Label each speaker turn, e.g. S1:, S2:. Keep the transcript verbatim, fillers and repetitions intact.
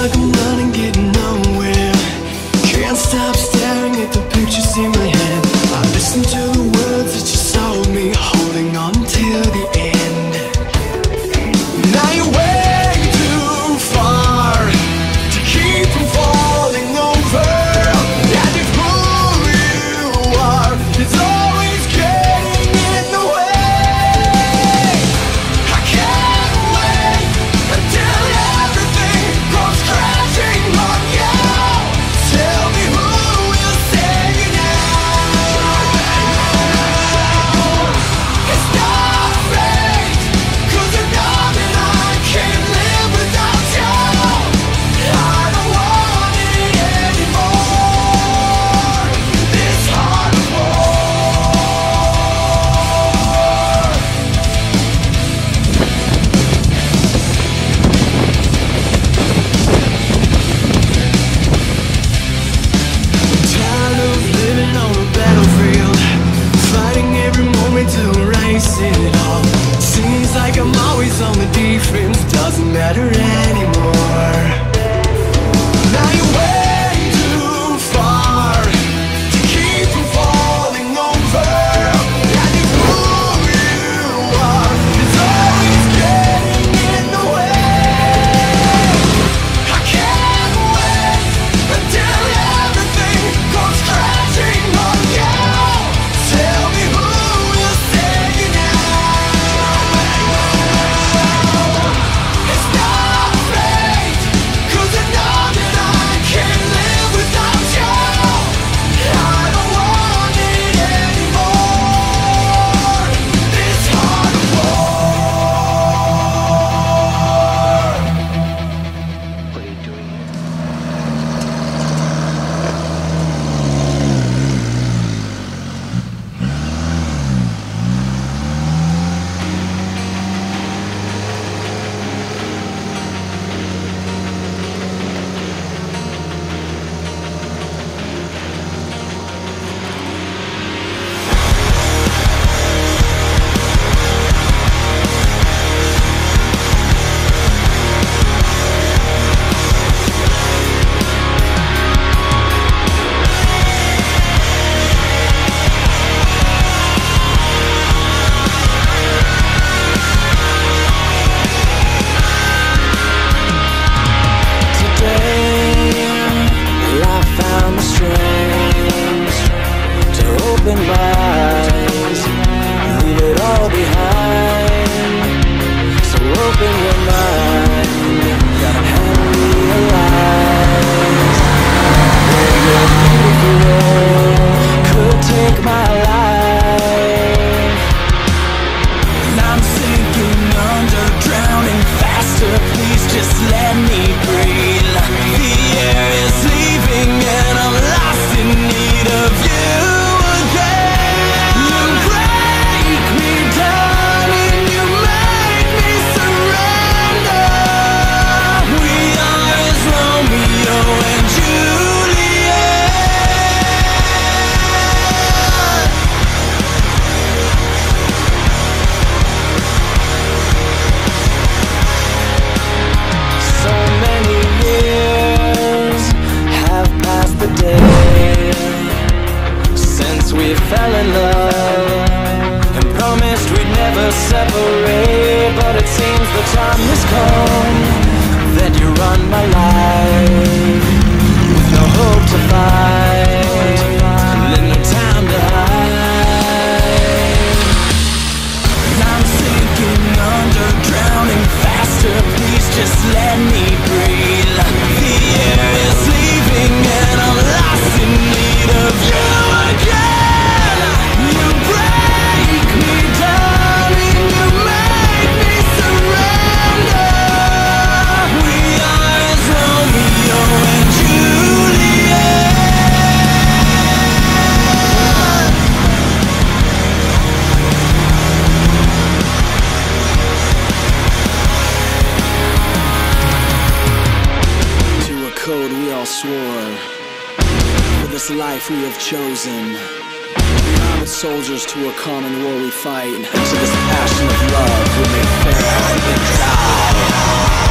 S1: like I'm running, getting nowhere. Can't stop staring at the pictures in my head. I listen to the words that you told me, holding on till the end. Now you're way too far to keep from falling over. And if who you are is always getting in the way, I can't wait until everything goes crashing on you. Tell me who will save you now. It's not fate, 'cause you know that I can't live without you. I don't want it anymore, this heart of war. Tired of living on a battlefield, fighting every moment to erase it all. Seems like I'm always on the defense, doesn't matter anymore. Now you're way too far to keep from falling over. And if who you are is always getting in the way, I can't wait until everything goes crashing on you. Tell me who will save you now. It's not fate, 'cause you know that I can't live without you. I don't want it anymore, this heart of war. What are you doing here?
S2: Fell in love and promised we'd never separate, but it seems the time has come that you run my life with no hope to fight and no time to hide. And I'm sinking under, drowning faster, please just let me breathe. The air is leaving and I'm lost in need of you again. You break me down and you make me surrender. We are as Romeo and Juliet. To a code we all swore, for this life we have chosen. But soldiers to a common war we fight, to this passion of love we may fair and die.